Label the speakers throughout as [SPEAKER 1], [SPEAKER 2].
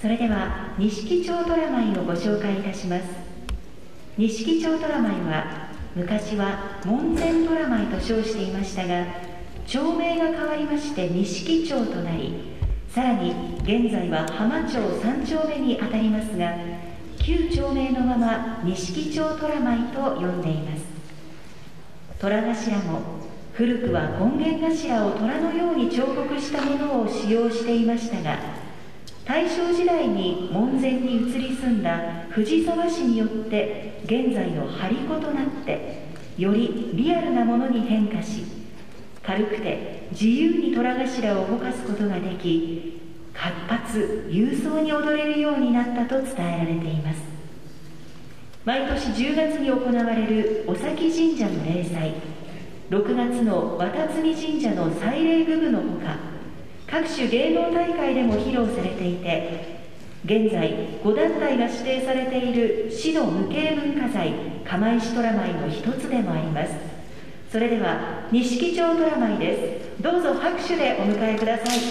[SPEAKER 1] それでは錦町虎舞をご紹介いたします。錦町虎舞は昔は門前虎舞と称していましたが、町名が変わりまして錦町となり、さらに現在は浜町3丁目にあたりますが、旧町名のまま錦町虎舞と呼んでいます。虎頭も古くは権現頭を虎のように彫刻したものを使用していましたが、大正時代に門前に移り住んだ藤沢市によって現在の張り子となって、よりリアルなものに変化し、軽くて自由に虎頭を動かすことができ、活発勇壮に踊れるようになったと伝えられています。毎年10月に行われる尾崎神社の例祭、6月の綿積神社の祭礼宮部のほか、各種芸能大会でも披露されていて、現在5団体が指定されている市の無形文化財釜石虎舞の一つでもあります。それでは錦町虎舞です。どうぞ拍手でお迎えください。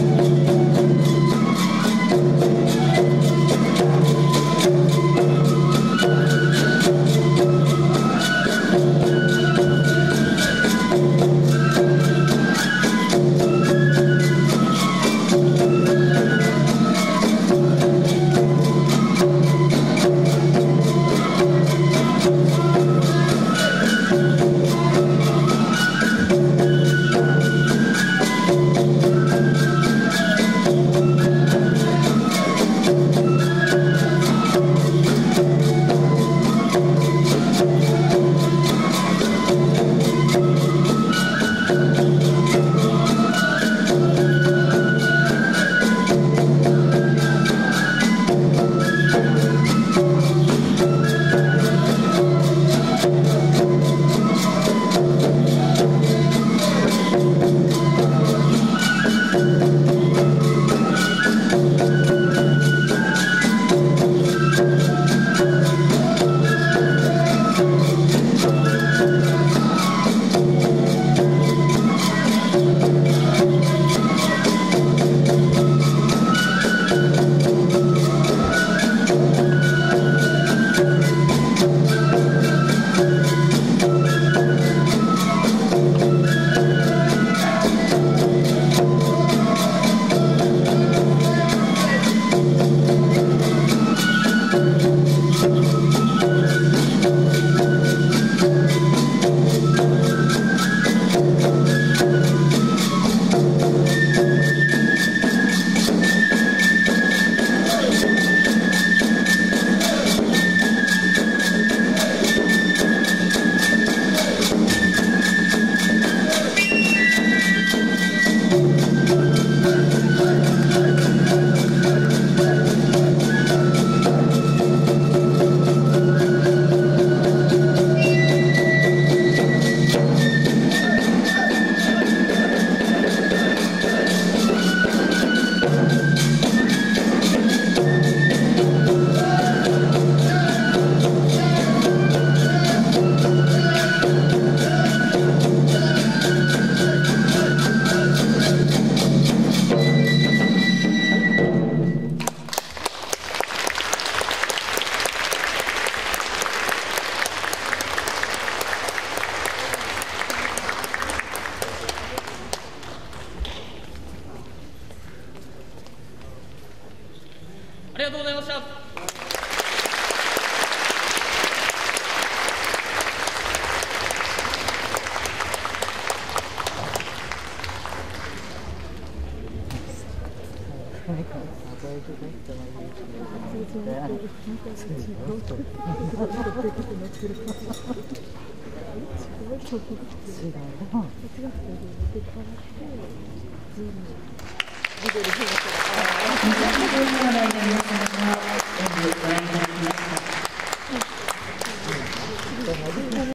[SPEAKER 2] ありがとうございました。
[SPEAKER 1] ご覧いただきました。